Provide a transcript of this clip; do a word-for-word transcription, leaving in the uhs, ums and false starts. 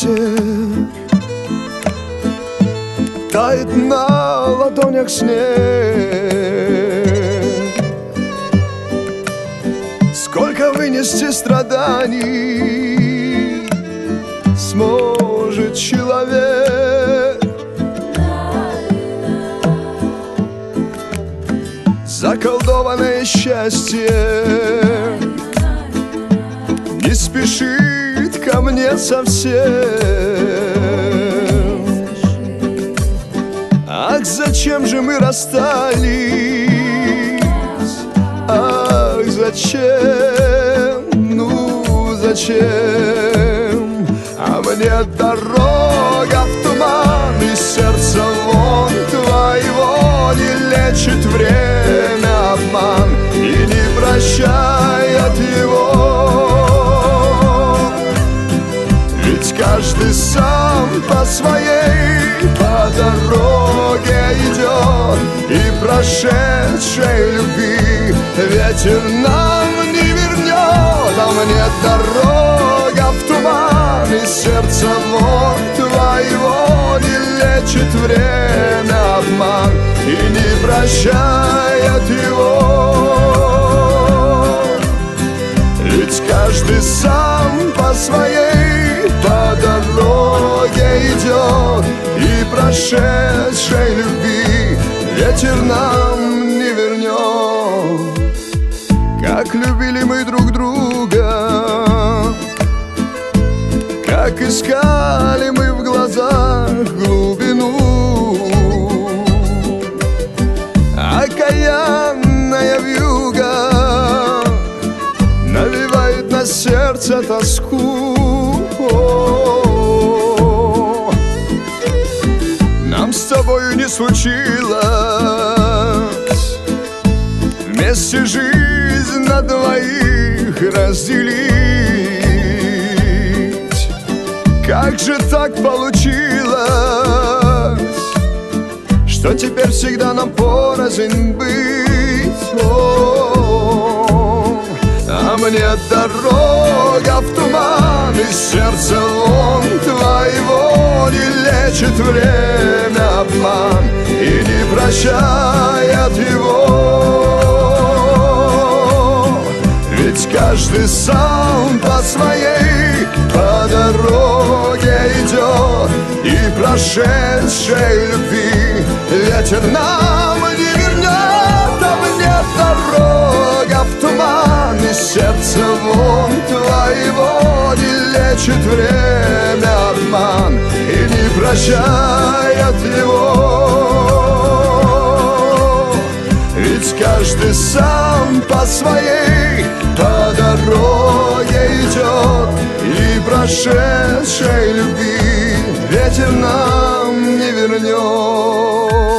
ветер, тает на ладонях снег. Сколько вынести страданий сможет человек? Заколдованное счастье не спешит ко мне совсем. Ах, зачем же мы расстались? Ах, зачем? Ну, зачем? А мне дорога в туман, и сердце вон твоего не лечит время обман и не прощает его. Ведь каждый сам по своей по дороге идет, и прошедшей любви ветер нам не вернет. А мне дорога в туман, и сердце вон твоего не лечит время обман и не прощает его. Ведь каждый сам по своей по дороге идет, и прошедшей любви ветер нам не вернет. Как любили мы друг друга, как искали мы в глазах глубину. Окаянная вьюга навевает на сердце тоску. Нам с тобою не случилось вместе жизнь на двоих разделить. Как же так получилось, что теперь всегда нам порознь быть? О, а мне дорога в туман, и сердце вон твоего не лечит время обман и не прощает его. Ведь каждый сам по своей по дороге идет, и прошедшей любви ветер нам не вернет. А мне дорога в туман, и сердце вон твоего не лечит время обман и не прощает его. Ведь каждый сам по своей по дороге идет, и прошедшей любви ветер нам не вернет.